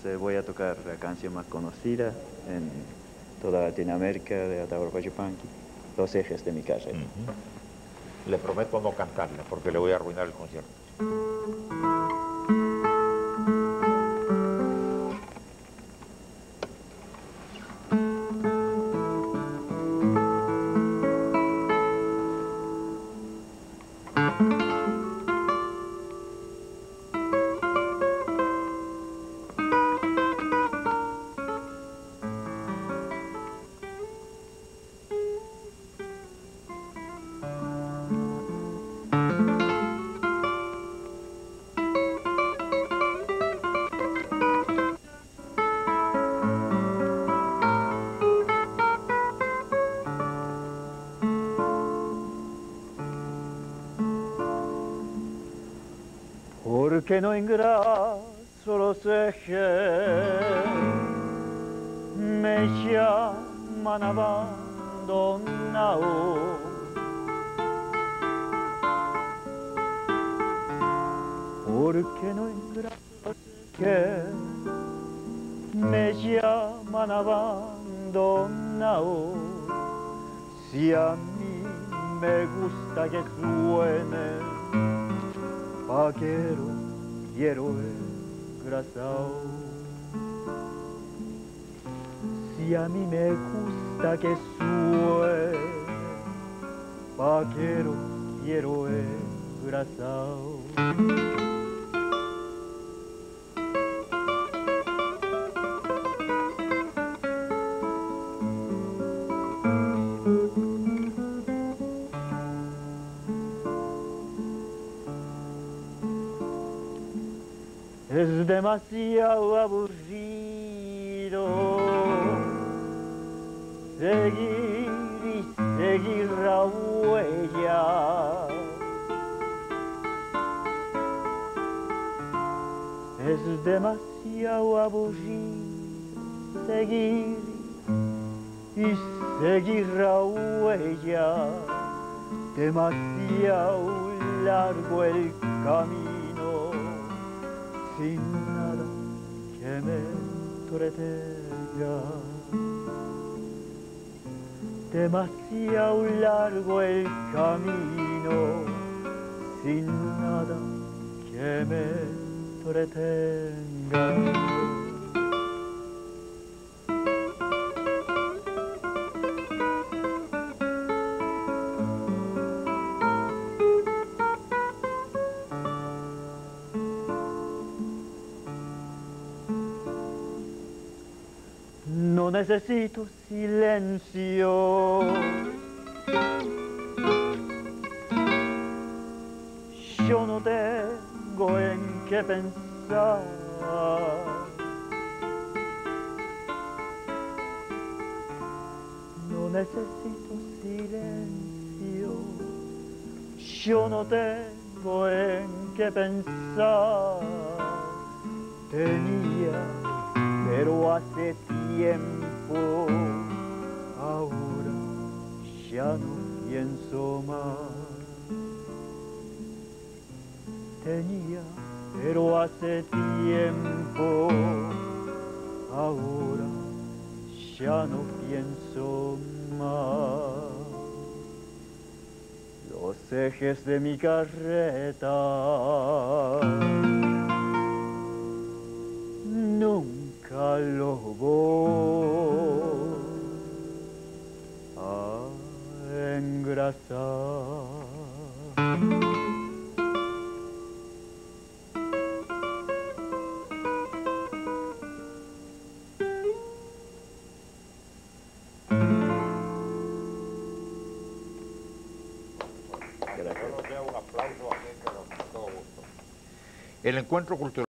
voy a tocar la canción más conocida en toda Latinoamérica de Atahualpa Yupanqui, Los ejes de mi carrera. Le prometo no cantarla porque le voy a arruinar el concierto. Porque no engraso los ejes, me llaman abandonado. Porque no engraso los ejes, me llaman abandonado. Si a mí me gusta que suene vaquero, quiero engrasado. Si a mí me gusta que suene vaquero, quiero engrasado. Es demasiado aburrido seguir y seguir la huella. Es demasiado aburrido seguir y seguir la huella. Demasiado largo el camino, sin nada que me entretenga. Demasiado largo el camino, sin nada que me entretenga. No necesito silencio, yo no tengo en qué pensar. No necesito silencio, yo no tengo en qué pensar. Tenía, pero hace tiempo, ahora ya no pienso más. Tenía, pero hace tiempo, ahora ya no pienso más. Los ejes de mi carreta nunca lo voy a engrasar. Yo no sé, un aplauso aquí, pero con todo gusto. El encuentro cultural.